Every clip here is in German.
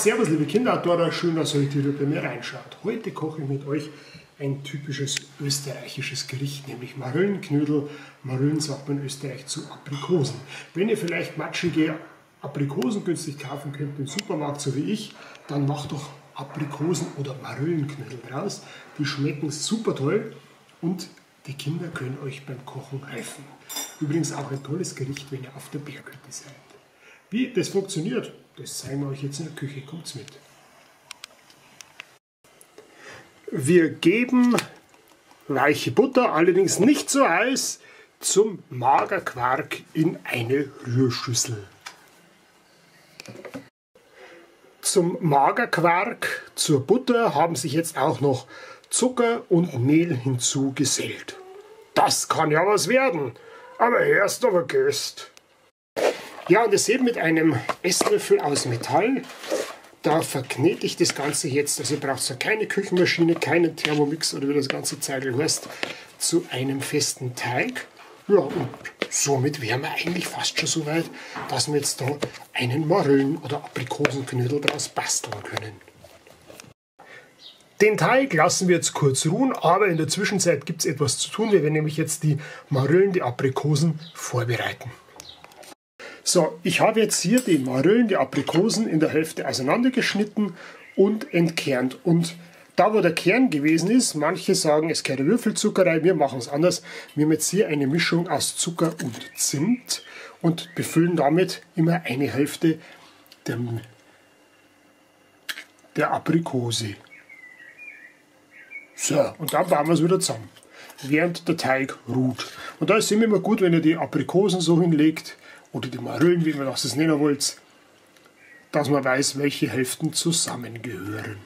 Servus liebe Kinderautoren, schön, dass ihr heute wieder bei mir reinschaut. Heute koche ich mit euch ein typisches österreichisches Gericht, nämlich Marillenknödel. Marillen sagt man in Österreich zu Aprikosen. Wenn ihr vielleicht matschige Aprikosen günstig kaufen könnt im Supermarkt, so wie ich, dann macht doch Aprikosen- oder Marillenknödel draus. Die schmecken super toll und die Kinder können euch beim Kochen helfen. Übrigens auch ein tolles Gericht, wenn ihr auf der Berghütte seid. Wie das funktioniert, das zeigen wir euch jetzt in der Küche. Kommt's mit. Wir geben weiche Butter, allerdings nicht so heiß, zum Magerquark in eine Rührschüssel. Zum Magerquark, zur Butter, haben sich jetzt auch noch Zucker und Mehl hinzugesellt. Das kann ja was werden, aber erst aber Gäst. Ja, und das eben mit einem Esslöffel aus Metall. Da verknete ich das Ganze jetzt, also ihr braucht so keine Küchenmaschine, keinen Thermomix oder wie das ganze Zeug heißt, zu einem festen Teig. Ja, und somit wären wir eigentlich fast schon so weit, dass wir jetzt da einen Marillen- oder Aprikosenknödel daraus basteln können. Den Teig lassen wir jetzt kurz ruhen, aber in der Zwischenzeit gibt es etwas zu tun. Wir werden nämlich jetzt die Marillen, die Aprikosen vorbereiten. So, ich habe jetzt hier die Marillen, die Aprikosen in der Hälfte auseinandergeschnitten und entkernt. Und da, wo der Kern gewesen ist, manche sagen, es gehört Würfelzucker rein, wir machen es anders. Wir haben jetzt hier eine Mischung aus Zucker und Zimt und befüllen damit immer eine Hälfte der Aprikose. So, und dann bauen wir es wieder zusammen, während der Teig ruht. Und da ist es immer gut, wenn ihr die Aprikosen so hinlegt, oder die Marillen, wie man das nennen wollt, dass man weiß, welche Hälften zusammengehören.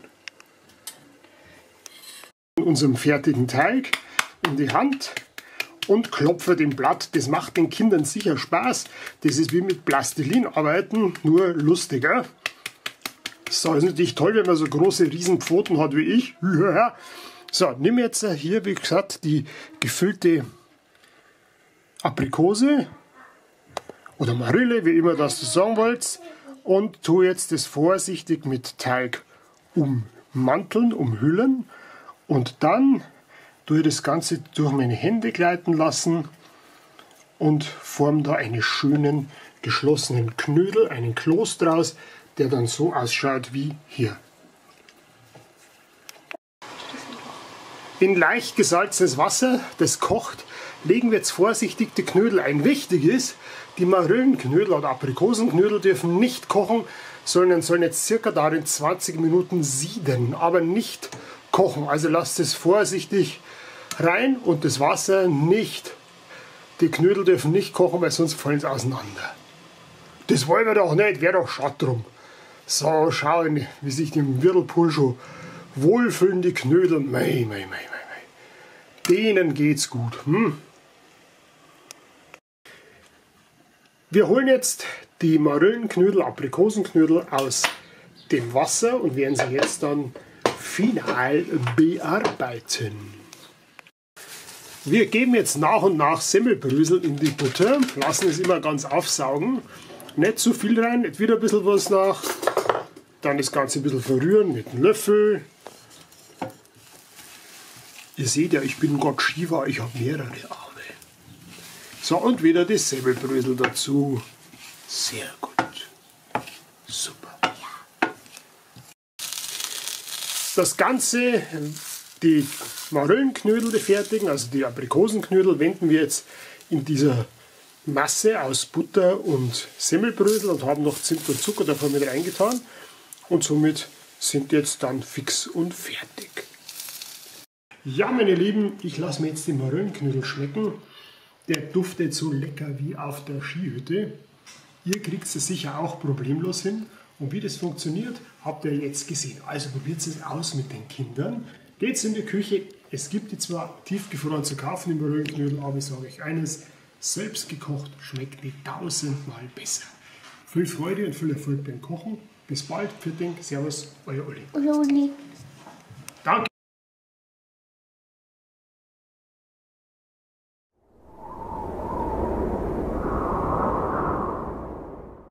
In unserem fertigen Teig in die Hand und klopfe den Blatt. Das macht den Kindern sicher Spaß. Das ist wie mit Plastilin arbeiten, nur lustiger. So, ist natürlich toll, wenn man so große Riesenpfoten hat wie ich. So, nimm jetzt hier, wie gesagt, die gefüllte Aprikose oder Marille, wie immer das du sagen wollt, und tue jetzt das vorsichtig mit Teig ummanteln, umhüllen, und dann tue ich das Ganze durch meine Hände gleiten lassen und forme da einen schönen geschlossenen Knödel, einen Kloß draus, der dann so ausschaut wie hier. In leicht gesalzenes Wasser, das kocht, legen wir jetzt vorsichtig die Knödel ein. Wichtig ist, die Marillenknödel oder Aprikosenknödel dürfen nicht kochen, sondern sollen jetzt circa darin 20 Minuten sieden, aber nicht kochen. Also lasst es vorsichtig rein und das Wasser nicht. Die Knödel dürfen nicht kochen, weil sonst fallen sie auseinander. Das wollen wir doch nicht, wäre doch schade drum. So, schauen, wie sich im Whirlpool schon wohlfühlen die Knödel. Mei. Denen geht's gut. Wir holen jetzt die Marillenknödel, Aprikosenknödel aus dem Wasser und werden sie jetzt dann final bearbeiten. Wir geben jetzt nach und nach Semmelbrösel in die Butter, lassen es immer ganz aufsaugen. Nicht zu viel rein, nicht wieder ein bisschen was nach. Dann das Ganze ein bisschen verrühren mit einem Löffel. Ihr seht ja, ich bin Gott Shiva, ich habe mehrere Arme. So, und wieder die Semmelbrösel dazu. Sehr gut. Super. Das Ganze, die Marillenknödel, die fertigen, also die Aprikosenknödel, wenden wir jetzt in dieser Masse aus Butter und Semmelbrösel und haben noch Zimt und Zucker davon mit reingetan. Und somit sind die jetzt dann fix und fertig. Ja, meine Lieben, ich lasse mir jetzt den Marillenknödel schmecken. Der duftet so lecker wie auf der Skihütte. Ihr kriegt es sicher auch problemlos hin. Und wie das funktioniert, habt ihr jetzt gesehen. Also probiert es aus mit den Kindern. Geht in die Küche. Es gibt die zwar tiefgefroren zu kaufen, die Marillenknödel, aber ich sage euch eines, selbst gekocht schmeckt die 1000-mal besser. Viel Freude und viel Erfolg beim Kochen. Bis bald, für den Servus, euer Olli.